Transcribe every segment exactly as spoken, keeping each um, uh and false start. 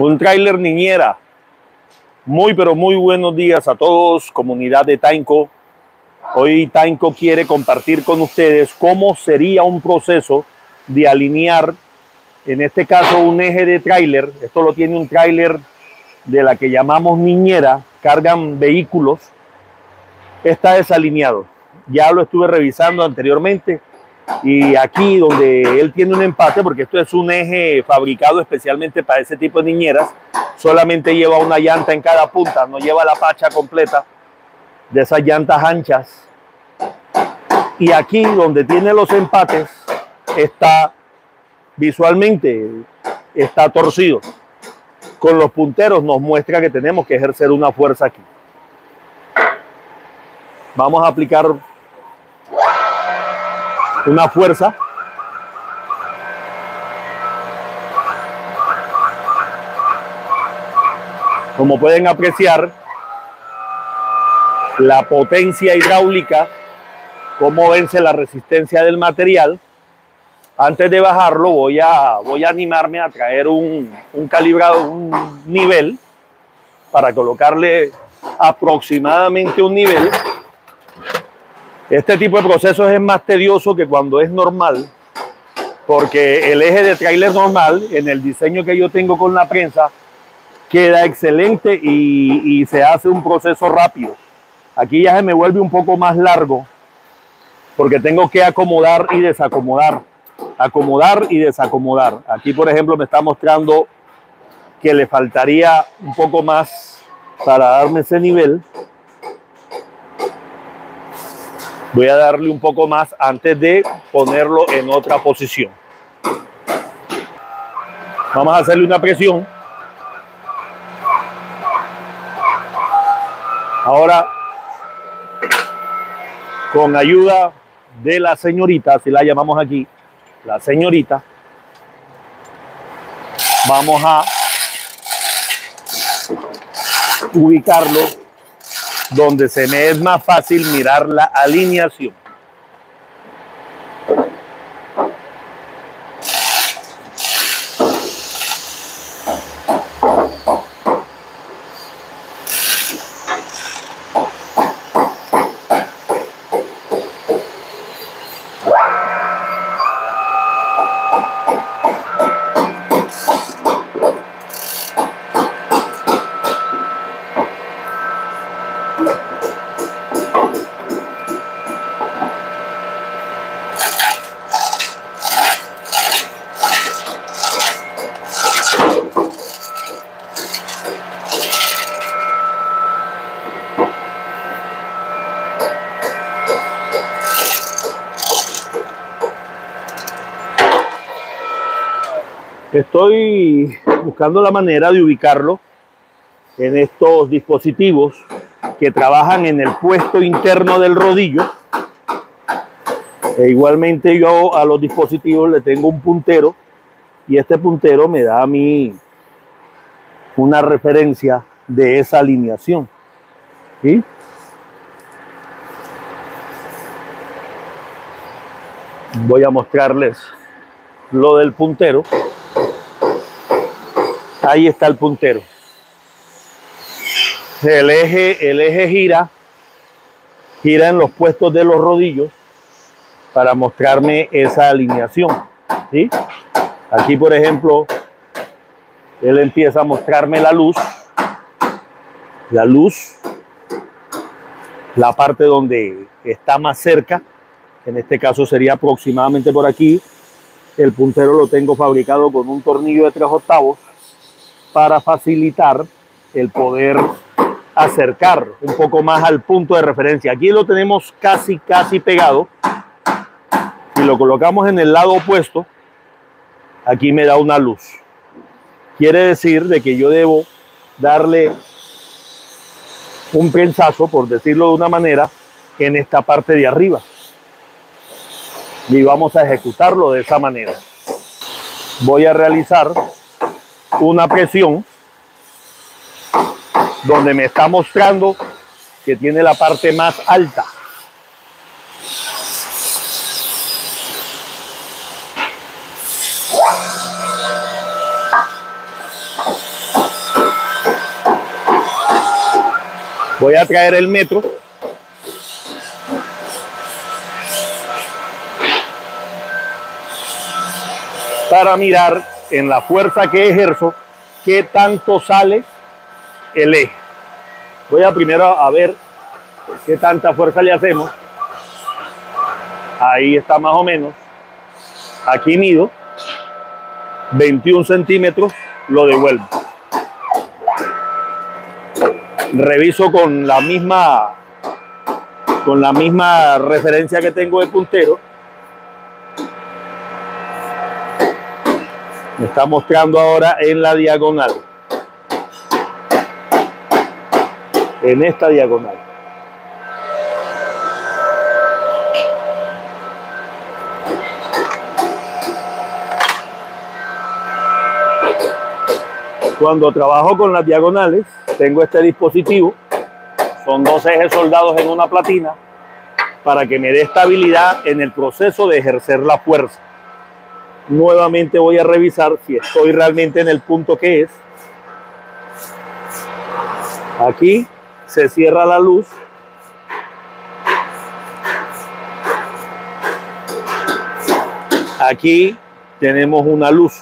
Un tráiler niñera. Muy pero muy buenos días a todos, comunidad de Tainco. Hoy Tainco quiere compartir con ustedes cómo sería un proceso de alinear, en este caso, un eje de tráiler. Esto lo tiene un tráiler de la que llamamos niñera, cargan vehículos. Está desalineado. Ya lo estuve revisando anteriormente y aquí donde él tiene un empate, porque esto es un eje fabricado especialmente para ese tipo de niñeras, solamente lleva una llanta en cada punta, no lleva la pacha completa de esas llantas anchas. Y aquí donde tiene los empates está visualmente está torcido. Con los punteros nos muestra que tenemos que ejercer una fuerza aquí. Vamos a aplicar una fuerza. Como pueden apreciar, la potencia hidráulica, cómo vence la resistencia del material. Antes de bajarlo voy a, voy a animarme a traer un, un calibrado, un nivel, para colocarle aproximadamente un nivel. Este tipo de procesos es más tedioso que cuando es normal, porque el eje de tráiler normal, en el diseño que yo tengo con la prensa, queda excelente y, y se hace un proceso rápido. Aquí ya se me vuelve un poco más largo, porque tengo que acomodar y desacomodar, acomodar y desacomodar. Aquí, por ejemplo, me está mostrando que le faltaría un poco más para darme ese nivel. Voy a darle un poco más antes de ponerlo en otra posición. Vamos a hacerle una presión. Ahora, con ayuda de la señorita, así la llamamos aquí, la señorita, vamos a ubicarlo donde se me es más fácil mirar la alineación. Estoy buscando la manera de ubicarlo en estos dispositivos que trabajan en el puesto interno del rodillo. E igualmente yo a los dispositivos le tengo un puntero y este puntero me da a mí una referencia de esa alineación. ¿Sí? Voy a mostrarles lo del puntero. Ahí está el puntero. El eje, el eje gira, gira en los puestos de los rodillos para mostrarme esa alineación. ¿Sí? Aquí, por ejemplo, él empieza a mostrarme la luz. La luz, la parte donde está más cerca, en este caso sería aproximadamente por aquí. El puntero lo tengo fabricado con un tornillo de tres octavos para facilitar el poder acercar un poco más al punto de referencia. Aquí lo tenemos casi, casi pegado. Si lo colocamos en el lado opuesto, aquí me da una luz. Quiere decir de que yo debo darle un prensazo, por decirlo de una manera, en esta parte de arriba. Y vamos a ejecutarlo de esa manera. Voy a realizar una presión donde me está mostrando que tiene la parte más alta. Voy a traer el metro. Para mirar en la fuerza que ejerzo, qué tanto sale el eje. Voy a primero a ver qué tanta fuerza le hacemos. Ahí está más o menos. Aquí mido veintiún centímetros, lo devuelvo. Reviso con la misma con la misma referencia que tengo de puntero. Me está mostrando ahora en la diagonal. En esta diagonal. Cuando trabajo con las diagonales, tengo este dispositivo. Son dos ejes soldados en una platina para que me dé estabilidad en el proceso de ejercer la fuerza. Nuevamente voy a revisar si estoy realmente en el punto que es. Aquí se cierra la luz. Aquí tenemos una luz.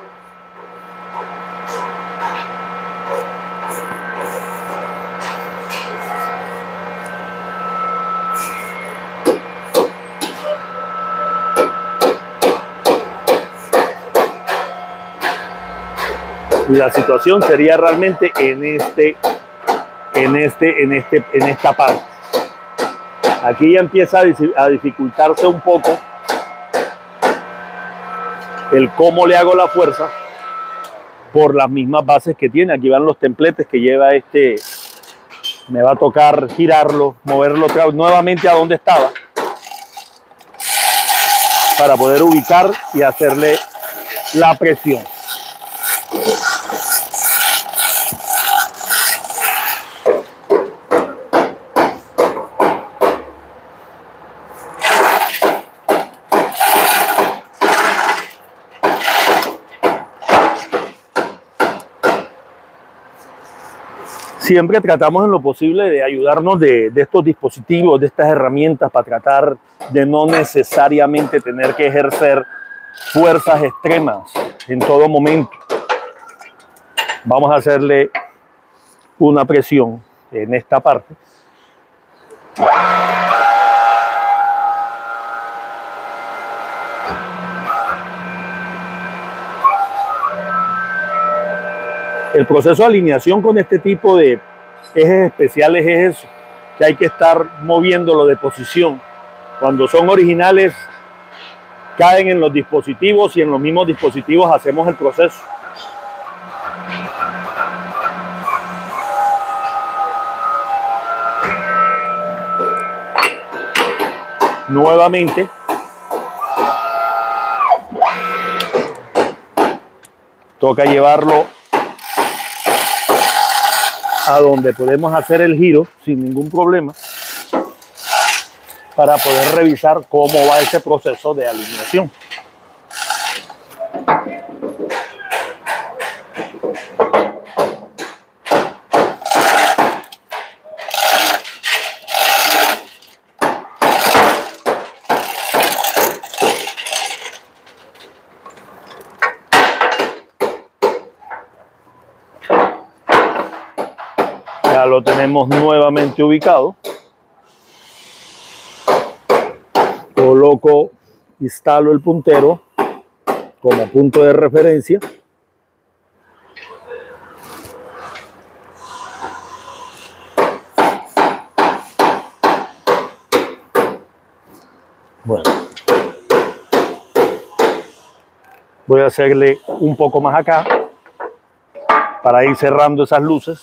Y la situación sería realmente en este, en este, en este, en esta parte. Aquí ya empieza a dificultarse un poco el cómo le hago la fuerza por las mismas bases que tiene. Aquí van los templetes que lleva este. Me va a tocar girarlo, moverlo nuevamente a donde estaba para poder ubicar y hacerle la presión. Siempre tratamos en lo posible de ayudarnos de, de estos dispositivos, de estas herramientas para tratar de no necesariamente tener que ejercer fuerzas extremas en todo momento. Vamos a hacerle una presión en esta parte. El proceso de alineación con este tipo de ejes especiales es eso, que hay que estar moviéndolo de posición. Cuando son originales, caen en los dispositivos y en los mismos dispositivos hacemos el proceso. Nuevamente, toca llevarlo a donde podemos hacer el giro sin ningún problema para poder revisar cómo va ese proceso de alineación. Ya lo tenemos nuevamente ubicado. Coloco, instalo el puntero como punto de referencia. Bueno, voy a hacerle un poco más acá para ir cerrando esas luces.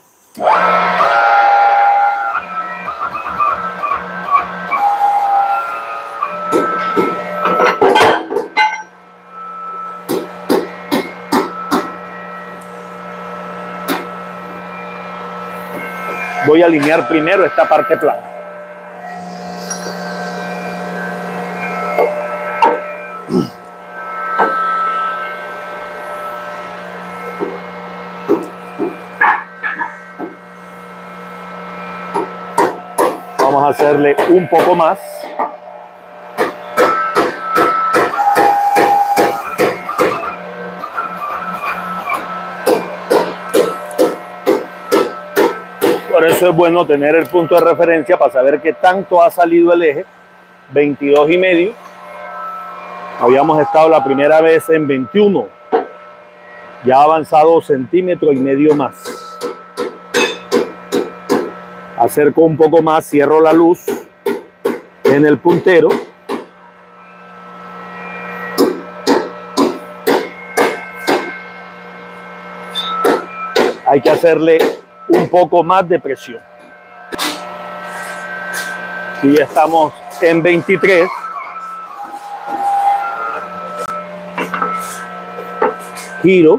Voy a alinear primero esta parte plana. a hacerle un poco más. Por eso es bueno tener el punto de referencia para saber qué tanto ha salido el eje. veintidós y medio. Habíamos estado la primera vez en veintiuno. Ya ha avanzado centímetro y medio más. Acerco un poco más, cierro la luz en el puntero. Hay que hacerle un poco más de presión. Y ya estamos en veintitrés. Giro.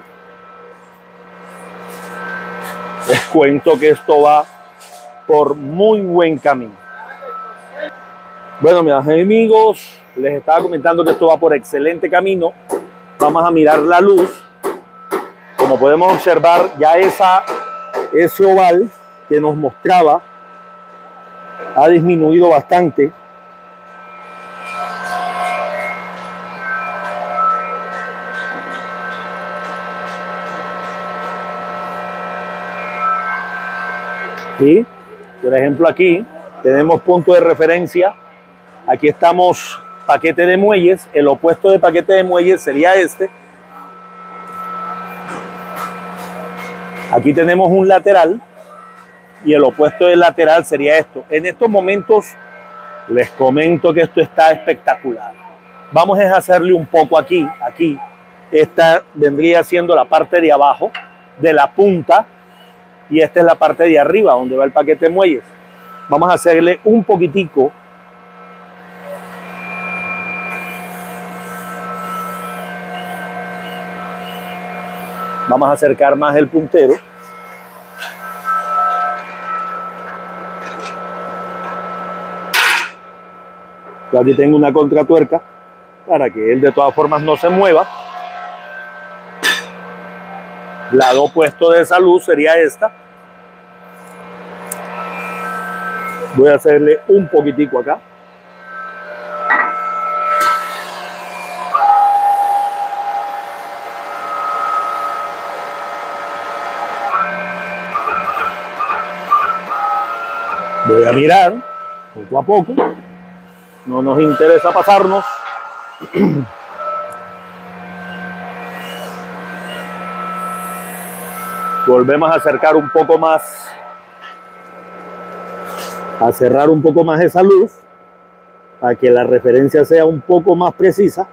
Les cuento que esto va por muy buen camino. Bueno, mis amigos, les estaba comentando que esto va por excelente camino. Vamos a mirar la luz. Como podemos observar, ya esa, ese oval que nos mostraba ha disminuido bastante. ¿Sí? Por ejemplo, aquí tenemos punto de referencia. Aquí estamos paquete de muelles. El opuesto de paquete de muelles sería este. Aquí tenemos un lateral y el opuesto del lateral sería esto. En estos momentos les comento que esto está espectacular. Vamos a hacerle un poco aquí, aquí. Esta vendría siendo la parte de abajo de la punta y esta es la parte de arriba donde va el paquete de muelles. Vamos a hacerle un poquitico. Vamos a acercar más el puntero. Yo aquí tengo una contratuerca para que él de todas formas no se mueva. Lado opuesto de esa luz sería esta. Voy a hacerle un poquitico acá. Voy a mirar poco a poco. No nos interesa pasarnos. Volvemos a acercar un poco más, a cerrar un poco más esa luz para que la referencia sea un poco más precisa.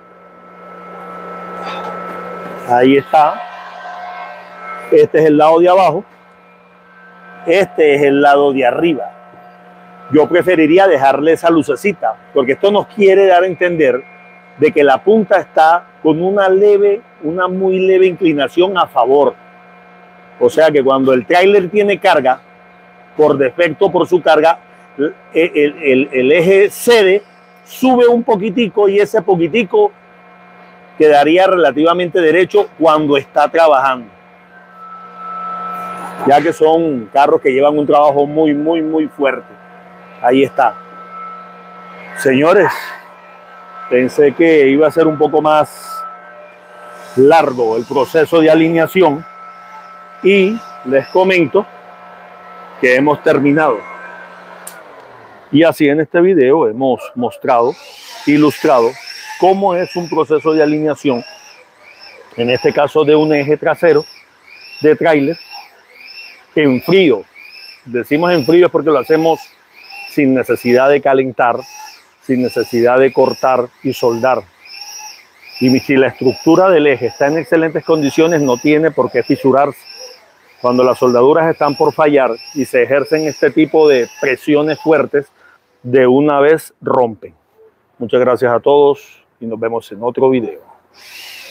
Ahí está. Este es el lado de abajo. Este es el lado de arriba. Yo preferiría dejarle esa lucecita, porque esto nos quiere dar a entender de que la punta está con una leve, una muy leve inclinación a favor. O sea que cuando el tráiler tiene carga, por defecto, por su carga, el, el, el, el eje cede, sube un poquitico y ese poquitico quedaría relativamente derecho cuando está trabajando. Ya que son carros que llevan un trabajo muy, muy, muy fuerte. Ahí está. Señores, pensé que iba a ser un poco más largo el proceso de alineación y les comento que hemos terminado. Y así en este video hemos mostrado, ilustrado cómo es un proceso de alineación, en este caso de un eje trasero de tráiler en frío. Decimos en frío porque lo hacemos sin necesidad de calentar, sin necesidad de cortar y soldar. Y si la estructura del eje está en excelentes condiciones, no tiene por qué fisurarse. Cuando las soldaduras están por fallar y se ejercen este tipo de presiones fuertes, de una vez rompen. Muchas gracias a todos y nos vemos en otro video.